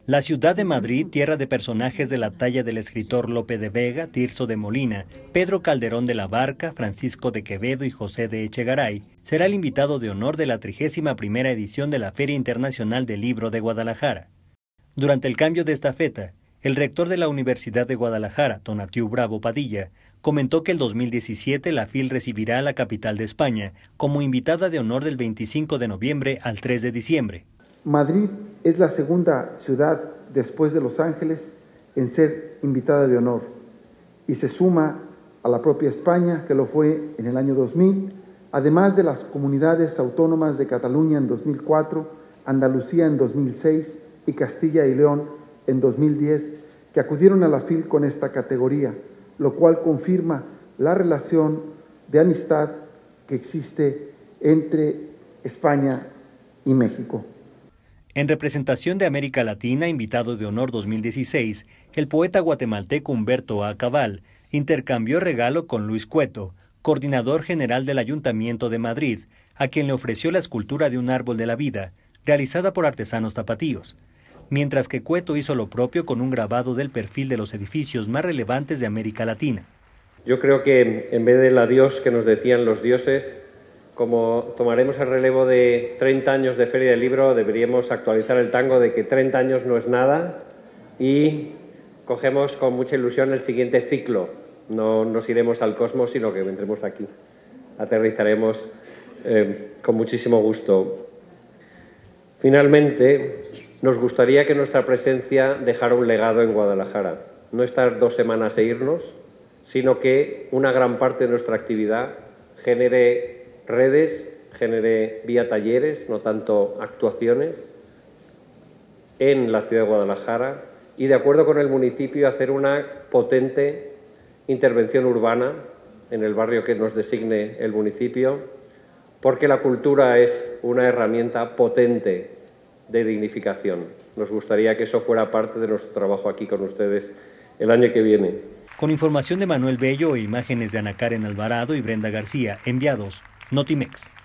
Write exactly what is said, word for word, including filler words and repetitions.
La ciudad de Madrid, tierra de personajes de la talla del escritor Lope de Vega, Tirso de Molina, Pedro Calderón de la Barca, Francisco de Quevedo y José de Echegaray, será el invitado de honor de la trigésima primera edición de la Feria Internacional del Libro de Guadalajara. Durante el cambio de estafeta, el rector de la Universidad de Guadalajara, Tonatiu Bravo Padilla, comentó que el dos mil diecisiete la FIL recibirá a la capital de España como invitada de honor del veinticinco de noviembre al tres de diciembre. Madrid es la segunda ciudad después de Los Ángeles en ser invitada de honor y se suma a la propia España, que lo fue en el año dos mil, además de las comunidades autónomas de Cataluña en dos mil cuatro, Andalucía en dos mil seis y Castilla y León en dos mil diez, que acudieron a la FIL con esta categoría, lo cual confirma la relación de amistad que existe entre España y México. En representación de América Latina, invitado de honor dos mil dieciséis, el poeta guatemalteco Humberto A. Cabal intercambió regalo con Luis Cueto, coordinador general del Ayuntamiento de Madrid, a quien le ofreció la escultura de un árbol de la vida, realizada por artesanos tapatíos, mientras que Cueto hizo lo propio con un grabado del perfil de los edificios más relevantes de América Latina. Yo creo que en vez del adiós que nos decían los dioses, como tomaremos el relevo de treinta años de Feria del Libro, deberíamos actualizar el tango de que treinta años no es nada y cogemos con mucha ilusión el siguiente ciclo. No nos iremos al cosmos, sino que vendremos aquí. Aterrizaremos eh, con muchísimo gusto. Finalmente, nos gustaría que nuestra presencia dejara un legado en Guadalajara. No estar dos semanas e irnos, sino que una gran parte de nuestra actividad genere redes, genere vía talleres, no tanto actuaciones, en la ciudad de Guadalajara y, de acuerdo con el municipio, hacer una potente intervención urbana en el barrio que nos designe el municipio, porque la cultura es una herramienta potente de dignificación. Nos gustaría que eso fuera parte de nuestro trabajo aquí con ustedes el año que viene. Con información de Manuel Bello e imágenes de Ana Karen Alvarado y Brenda García, enviados Notimex.